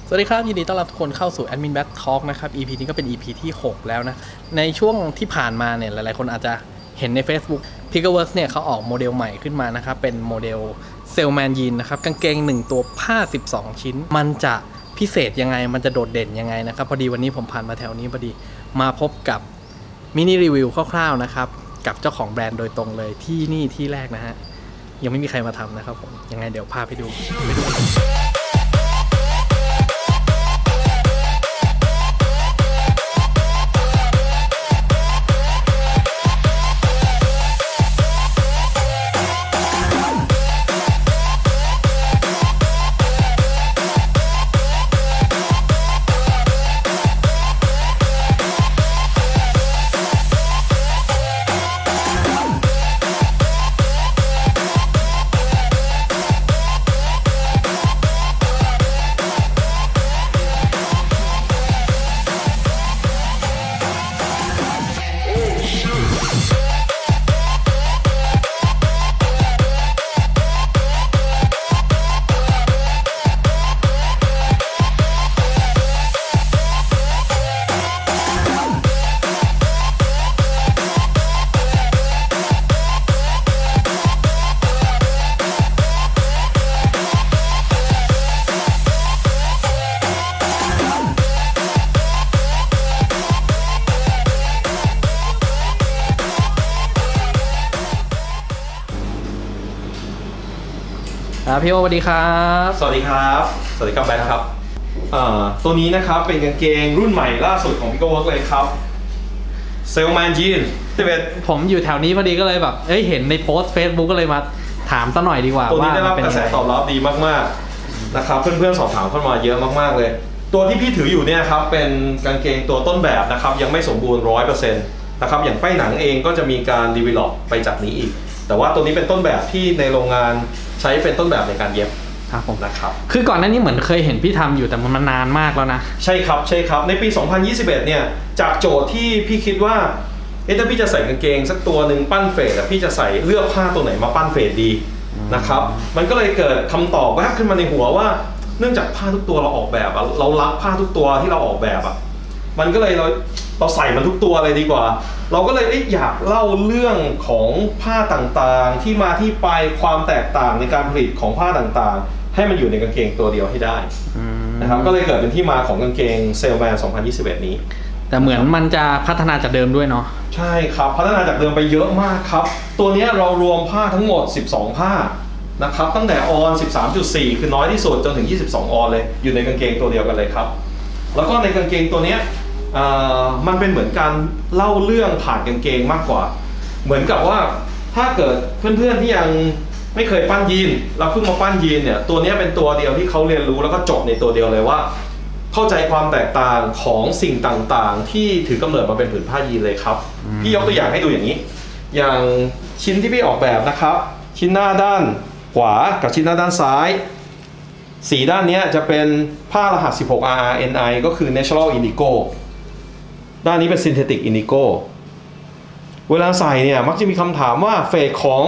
สวัสดีครับยินดีต้อนรับทุกคนเข้าสู่ Admin Back Talk นะครับ EP นี้ก็เป็น EP ที่ 6 แล้วนะในช่วงที่ผ่านมาเนี่ยหลายๆคนอาจจะเห็นใน Facebook Pickerworks เนี่ยเขาออกโมเดลใหม่ขึ้นมานะครับเป็นโมเดล Salmon Jean นะครับกางเกง1ตัวผ้า12ชิ้นมันจะพิเศษยังไงมันจะโดดเด่นยังไงนะครับพอดีวันนี้ผมผ่านมาแถวนี้พอดีมาพบกับมินิรีวิวคร่าวๆนะครับกับเจ้าของแบรนด์โดยตรงเลยที่นี่ที่แรกนะฮะยังไม่มีใครมาทำนะครับผมยังไงเดี๋ยวพาไปดูพี่โอสวัสดีครับสวัสดีครับสวัสดีครับแบงค์ครับตัวนี้นะครับเป็นกางเกงรุ่นใหม่ล่าสุดของ Pickerworks เลยครับ Salmon Jean ผมอยู่แถวนี้พอดีก็เลยแบบเห็นในโพสต์ Facebook ก็เลยมาถามซะหน่อยดีกว่าตัวนี้ได้รับกระแสตอบรับดีมากๆนะครับเพื่อนๆสอบถามเข้ามาเยอะมากๆเลยตัวที่พี่ถืออยู่เนี่ยครับเป็นกางเกงตัวต้นแบบนะครับยังไม่สมบูรณ์ 100% นะครับอย่างป้ายหนังเองก็จะมีการ develop ไปจากนี้อีกแต่ว่าตัวนี้เป็นต้นแบบที่ในโรงงานใช้เป็นต้นแบบในการเย็บครับผมนะครับคือก่อนหน้านี้เหมือนเคยเห็นพี่ทำอยู่แต่มันนานมากแล้วนะใช่ครับในปี 2021 เนี่ยจากโจทย์ที่พี่คิดว่าถ้าพี่จะใส่กางเกงสักตัวหนึ่งปั้นเฟดพี่จะใส่เลือกผ้าตัวไหนมาปั้นเฟดดีนะครับมันก็เลยเกิดคำตอบแวบขึ้นมาในหัวว่าเนื่องจากผ้าทุกตัวเราออกแบบเรารักผ้าทุกตัวที่เราออกแบบมันก็เลยเราใส่มันทุกตัวเลยดีกว่าเราก็เลยอยากเล่าเรื่องของผ้าต่างๆที่มาที่ไปความแตกต่างในการผลิตของผ้าต่างๆให้มันอยู่ในกางเกงตัวเดียวให้ได้นะครับก็เลยเกิดเป็นที่มาของกางเกง Salmon 2021 นี้แต่เหมือนมันจะพัฒนาจากเดิมด้วยเนาะใช่ครับพัฒนาจากเดิมไปเยอะมากครับตัวนี้เรารวมผ้าทั้งหมด12ผ้านะครับตั้งแต่ออน 13.4 คือน้อยที่สุดจนถึง22ออนเลยอยู่ในกางเกงตัวเดียวกันเลยครับแล้วก็ในกางเกงตัวนี้มันเป็นเหมือนการเล่าเรื่องผ่านกางเกงมากกว่าเหมือนกับว่าถ้าเกิดเพื่อนๆที่ยังไม่เคยปั้นยีนเราเพิ่งมาปั้นยีนเนี่ยตัวนี้เป็นตัวเดียวที่เขาเรียนรู้แล้วก็จบในตัวเดียวเลยว่าเข้าใจความแตกต่างของสิ่งต่างๆที่ถือกำเนิดมาเป็นผืนผ้ายีนเลยครับพี่ยกตัวอย่างให้ดูอย่างนี้อย่างชิ้นที่พี่ออกแบบนะครับชิ้นหน้าด้านขวากับชิ้นหน้าด้านซ้ายสีด้านนี้จะเป็นผ้ารหัส 16RRNI ก็คือ Natural Indigo ด้านนี้เป็น Synthetic Indigo เวลาใส่เนี่ยมักจะมีคำถามว่าเฟสของ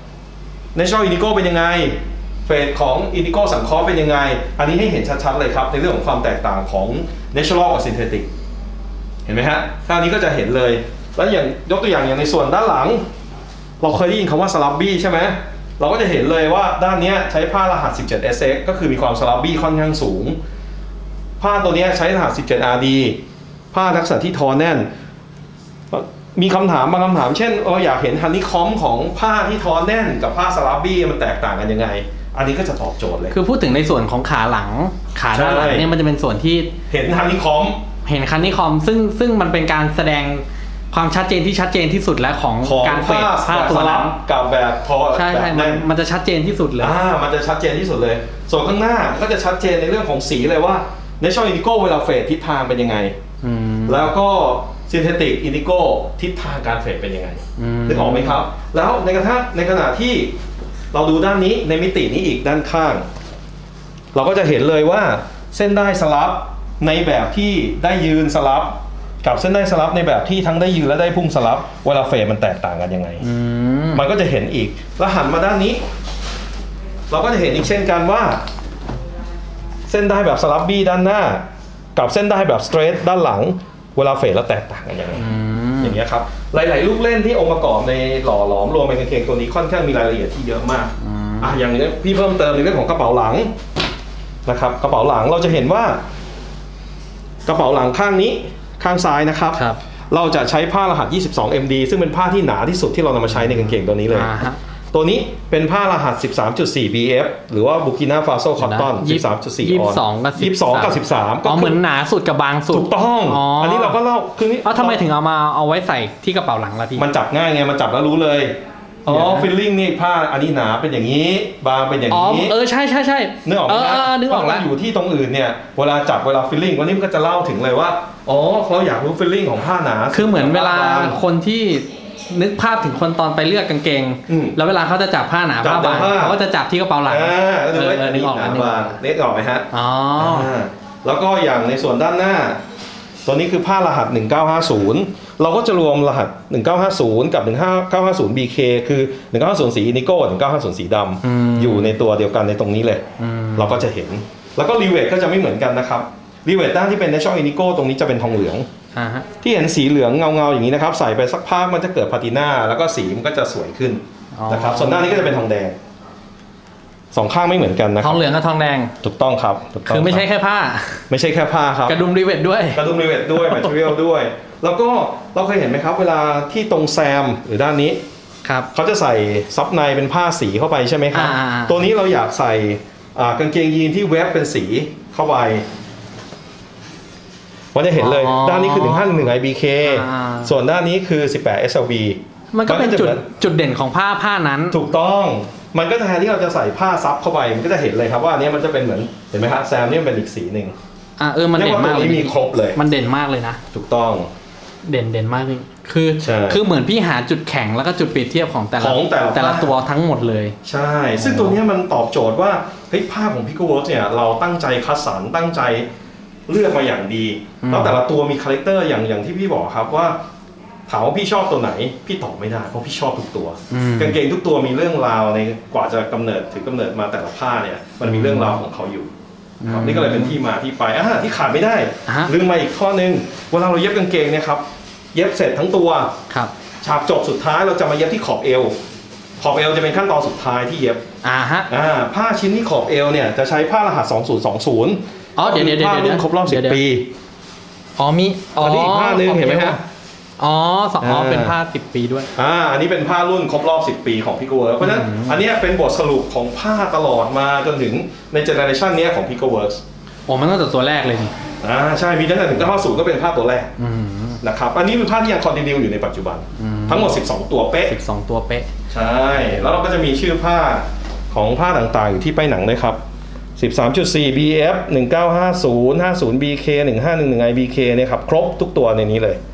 Natural Indigo เป็นยังไงเฟสของ Indigo สังเคราะห์เป็นยังไงอันนี้ให้เห็นชัดๆเลยครับในเรื่องของความแตกต่างของ Natural กับ Synthetic เห็นไหมฮะด้านนี้ก็จะเห็นเลยแล้วอย่างยกตัวอย่างในส่วนด้านหลังเราเคยได้ยินคำว่า Slabby ใช่ไหมเราก็จะเห็นเลยว่าด้านนี้ใช้ผ้ารหัส 17SX ก็คือมีความ Slabby ค่อนข้างสูงผ้าตัวนี้ใช้รหัส 17RD ผ้าทักษะที่ทอแน่นมีคำถามบางคำถามเช่นเราอยากเห็นฮันนี่คอมของผ้าที่ทอแน่นกับผ้าสลับบี้มันแตกต่างกันยังไงอันนี้ก็จะตอบโจทย์เลยคือพูดถึงในส่วนของขาหลังขาด้านหลังเนี่ยมันจะเป็นส่วนที่เห็นฮันนี่คอมซึ่งมันเป็นการแสดงความชัดเจนที่ชัดเจนที่สุดและของการเฟดผ้าตัวนั้นกับแบบทอใช่มันจะชัดเจนที่สุดเลยมันจะชัดเจนที่สุดเลยส่วนข้างหน้าก็จะชัดเจนในเรื่องของสีเลยว่า Natural Indigo เวลาเฟดทิศทางเป็นยังไงแล้วก็ Synthetic Indigo ทิศทางการเฟดเป็นยังไงนึกออกไหมครับแล้วในขณะที่เราดูด้านนี้ในมิตินี้อีกด้านข้างเราก็จะเห็นเลยว่าเส้นได้สลับในแบบที่ได้ยืนสลับกับเส้นได้สลับในแบบที่ทั้งได้ยืนและได้พุ่งสลับเวลาเฟดมันแตกต่างกันยังไงมันก็จะเห็นอีกแล้วหันมาด้านนี้เราก็จะเห็นอีกเช่นกันว่าเส้นได้แบบสลับบี้ด้านหน้ากับเส้นได้แบบสเตรทด้านหลังเวลาเฟดแล้วแตกต่างกันอย่างไรอย่างเงี้ยครับหลายๆลูกเล่นที่องค์ประกอบในหล่อหลอมรวมเป็นกางเกงตัวนี้ค่อนข้างมีรายละเอียดที่เยอะมากอย่างนี้พี่เพิ่มเติมในเรื่องของกระเป๋าหลังนะครับกระเป๋าหลังเราจะเห็นว่ากระเป๋าหลังข้างนี้ข้างซ้ายนะครับเราจะใช้ผ้ารหัส 22 MD ซึ่งเป็นผ้าที่หนาที่สุดที่เรานำมาใช้ในกางเกงตัวนี้เลยตัวนี้เป็นผ้ารหัส 13.4 BF หรือว่า Burkina Faso Cotton 13.4 22 กับ 13 ก็เหมือนหนาสุดกับบางสุดถูกต้องอันนี้เราก็เล่าคือนี้ทำไมถึงเอาไว้ใส่ที่กระเป๋าหลังล่ะพี่มันจับง่ายไงมันจับแล้วรู้เลยฟีลลิ่งนี่ผ้าอันนี้หนาเป็นอย่างนี้บางเป็นอย่างนี้ใช่นึกออกไหมนึกออกแล้วอยู่ที่ตรงอื่นเนี่ยเวลาจับเวลาฟีลลิ่งวันนี้มันก็จะเล่าถึงเลยว่าเราอยากรู้ฟีลลิ่งของผ้าหนาคือเหมือนเวลาคนที่นึกภาพถึงคนตอนไปเลือกกางเกงแล้วเวลาเขาจะจับผ้าหนาผ้าบางเขาก็จะจับที่กระเป๋าหลังนึกออกไหมฮะแล้วก็อย่างในส่วนด้านหน้าตัวนี้คือผ้ารหัส 1950เราก็จะรวมรหัส 1950 กับ 1950 BK คือ 1950 สีอินิโก้ 1950 สีดำอยู่ในตัวเดียวกันในตรงนี้เลยเราก็จะเห็นแล้วก็รีเวทก็จะไม่เหมือนกันนะครับรีเวทด้านที่เป็นในช่องอินิโก้ตรงนี้จะเป็นทองเหลืองที่เห็นสีเหลืองเงาๆอย่างนี้นะครับใส่ไปสักพักมันจะเกิดพาติน่าแล้วก็สีมันก็จะสวยขึ้นนะครับส่วนด้านนี้ก็จะเป็นทองแดงสองข้างไม่เหมือนกันนะครับทองเหลืองกับทองแดงถูกต้องครับคือไม่ใช่แค่ผ้าครับกระดุมรีเวทด้วยแมทเทอเรียลด้วยแล้วก็เราเคยเห็นไหมครับเวลาที่ตรงแซมหรือด้านนี้เขาจะใส่ซับในเป็นผ้าสีเข้าไปใช่ไหมครับตัวนี้เราอยากใส่กางเกงยีนที่เวฟเป็นสีเข้าไปมันจะเห็นเลยด้านนี้คือ1511 IBK ส่วนด้านนี้คือ18 SLB มันก็เป็นจุดเด่นของผ้านั้นถูกต้องมันก็แทนที่เราจะใส่ผ้าซับเข้าไปมันก็จะเห็นเลยครับว่าอันนี้มันจะเป็นเหมือนเห็นไหมครับแซมนี่มันเป็นอีกสีหนึ่งมันเด่นมากเลยมีครบเลยมันเด่นมากเลยนะถูกต้องเด่นมากเลยคือเหมือนพี่หาจุดแข็งแล้วก็จุดเปรียบเทียบของแต่ละตัวทั้งหมดเลยใช่ซึ่งตัวนี้มันตอบโจทย์ว่าเฮ้ยผ้าของ Picoworks เนี่ยเราตั้งใจคัดสรรตั้งใจเลือกมาอย่างดีแล้วแต่ละตัวมีคาแรคเตอร์อย่างที่พี่บอกครับว่าถามว่าพี่ชอบตัวไหนพี่ตอบไม่ได้เพราะพี่ชอบทุกตัวกางเกงทุกตัวมีเรื่องราวในกว่าจะกำเนิดมาแต่ละผ้าเนี่ยมันมีเรื่องราวของเขาอยู่นี่ก็เลยเป็นที่มาที่ไปที่ขาดไม่ได้ลืมมาอีกข้อนึงเวลาเราเย็บกางเกงเนี่ยครับเย็บเสร็จทั้งตัวฉากจบสุดท้ายเราจะมาเย็บที่ขอบเอวจะเป็นขั้นตอนสุดท้ายที่เย็บผ้าชิ้นที่ขอบเอวเนี่ยจะใช้ผ้ารหัส 2020 เดี๋ยวผ้ารุ่นครบรอบ10 ปีมีอันนี้อีกผ้านึงเห็นไหมฮะเป็นผ้า10 ปีด้วยอันนี้เป็นผ้ารุ่นครบรอบ10 ปีของ Picoworks เพราะฉะนั้นอันนี้เป็นบทสรุปของผ้าตลอดมาจนถึงในเจเนอเรชันนี้ของ Picoworks มันตั้งแต่ตัวแรกเลยนี่ใช่มีตั้งแต่1950ก็เป็นผ้าตัวแรกนะครับอันนี้เป็นผ้าที่ยังคอนติเนียอยู่ในปัจจุบันทั้งหมด12 ตัวเป๊ะใช่แล้วเราก็จะมีชื่อผ้าของผ้าต่างๆอยู่ที่ป้ายหนังด้วยครับ13.4 BF 1950 50 BK 1511 IBK เนี่ยครับครบทุกตัวในนี้เลย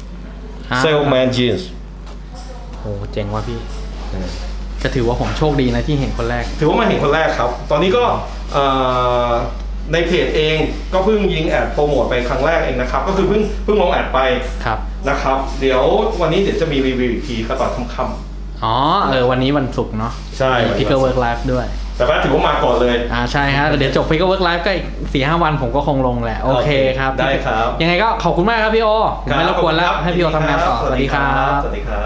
Salman Jeans เจ๋งว่ะพี่จะถือว่าผมโชคดีนะที่เห็นคนแรกถือว่ามาเห็นคนแรกครับตอนนี้ก็ในเพจเองก็เพิ่งยิงแอดโปรโมทไปครั้งแรกเองนะครับก็คือเพิ่งลงแอดไปนะครับเดี๋ยววันนี้จะมีรีวิวอีกทีก็ตอนค่ำวันนี้วันศุกร์เนาะใช่ Picoworks Live ด้วยแต่ว่าถือว่ามาก่อนเลยใช่ฮะเดี๋ยวจบ Picoworks Live ก็อีก 4-5 วันผมก็คงลงแหละโอเคครับได้ครับยังไงก็ขอบคุณมากครับพี่โอไม่รบกวนแล้วให้พี่โอทำงานต่อสวัสดีครับ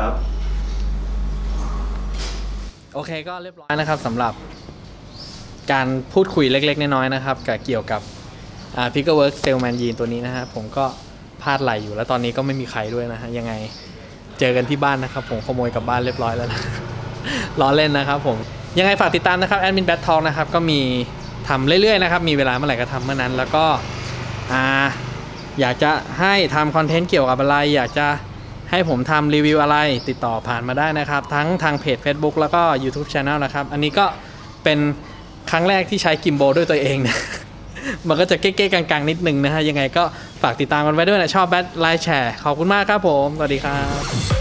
โอเคก็เรียบร้อยนะครับสำหรับการพูดคุยเล็กๆน้อยๆนะครับเกี่ยวกับPicoworks Salman Jeans ตัวนี้นะฮะผมก็พลาดไหลอยู่แล้วตอนนี้ก็ไม่มีใครด้วยนะฮะยังไงเจอกันที่บ้านนะครับผมขโมยกลับบ้านเรียบร้อยแล้วนะ ล้อเล่นนะครับผมยังไงฝากติดตามนะครับ Admin Bad Talk นะครับก็มีทำเรื่อยๆนะครับมีเวลาเมื่อไหร่ก็ทำเมื่อนั้นแล้วก็อยากจะให้ทำคอนเทนต์เกี่ยวกับอะไรอยากจะให้ผมทำรีวิวอะไรติดต่อผ่านมาได้นะครับทั้งทางเพจ Facebook แล้วก็ YouTube Channel นะครับอันนี้ก็เป็นครั้งแรกที่ใช้กิมโบด้วยตัวเองนะ มันก็จะเก๊ๆกังๆนิดนึงนะฮะยังไงก็ฝากติดตามกันไว้ด้วยนะชอบแบดไลค์แชร์ขอบคุณมากครับผมสวัสดีครับ